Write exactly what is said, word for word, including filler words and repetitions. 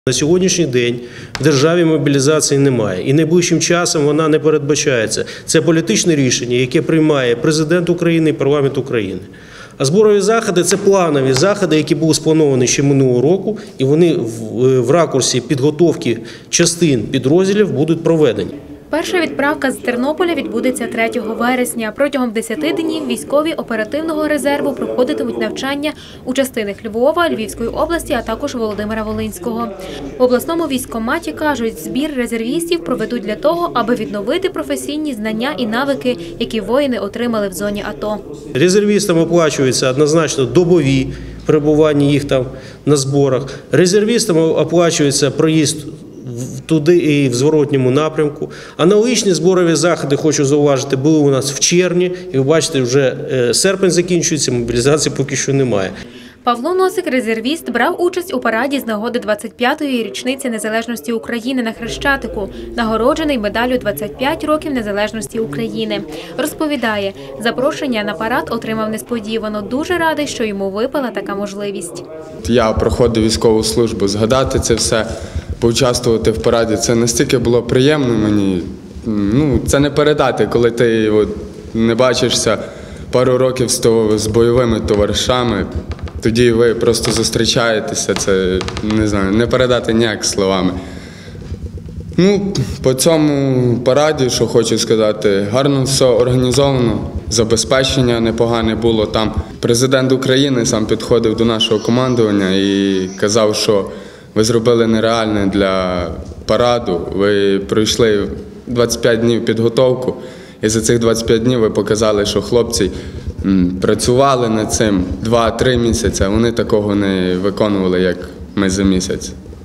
На сьогоднішній день в державі мобілізації немає і найближчим часом вона не передбачається. Це політичне рішення, яке приймає Президент України і парламент України. А зборові заходи – це планові заходи, які були сплановані ще минулого року, і вони в ракурсі підготовки частин підрозділів будуть проведені. Перша відправка з Тернополя відбудеться третього вересня. Протягом десяти днів військові оперативного резерву проходитимуть навчання у частинах Львова, Львівської області, а також Володимира-Волинського. В обласному військкоматі кажуть, збір резервістів проведуть для того, аби відновити професійні знання і навики, які воїни отримали в зоні АТО. Резервістам оплачуються однозначно добові перебування їх там на зборах. Резервістам оплачується проїзд туди і в зворотньому напрямку. Аналогічні зборові заходи, хочу зауважити, були у нас в червні. І ви бачите, вже серпень закінчується, мобілізації поки що немає. Павло Носик, резервіст, брав участь у параді з нагоди двадцять п'ятої річниці незалежності України на Хрещатику, нагороджений медаллю двадцять п'ять років незалежності України. Розповідає, запрошення на парад отримав несподівано. Дуже радий, що йому випала така можливість. Я проходив військову службу, згадати це все, поучаствувати в параді, це настільки було приємно мені. Ну, це не передати, коли ти от, не бачишся пару років з, то, з бойовими товаришами. Тоді ви просто зустрічаєтеся, це, не знаю, не передати ніяк словами. Ну, по цьому параді, що хочу сказати, гарно все організовано, забезпечення непогане було там. Президент України сам підходив до нашого командування і казав, що ви зробили нереальне для параду, ви пройшли двадцять п'ять днів підготовку, і за цих двадцять п'ять днів ви показали, що хлопці працювали над цим два-три місяці, вони такого не виконували, як ми за місяць.